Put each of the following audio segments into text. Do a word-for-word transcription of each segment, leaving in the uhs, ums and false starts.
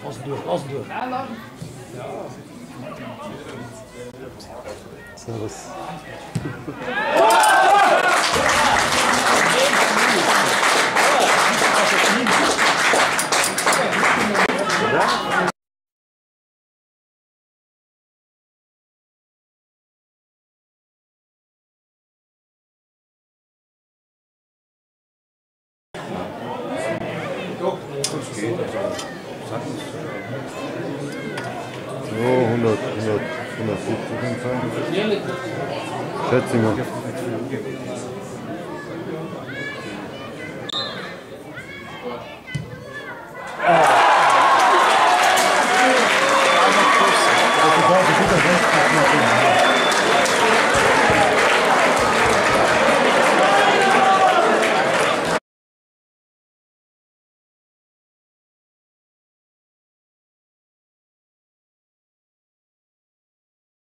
Lass ihn durch, lass ihn durch. Nein, lass ihn. Servus. So, hundert, hundert, hundertsiebzig ungefähr. Schätze ich mal.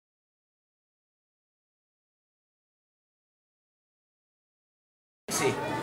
Sì.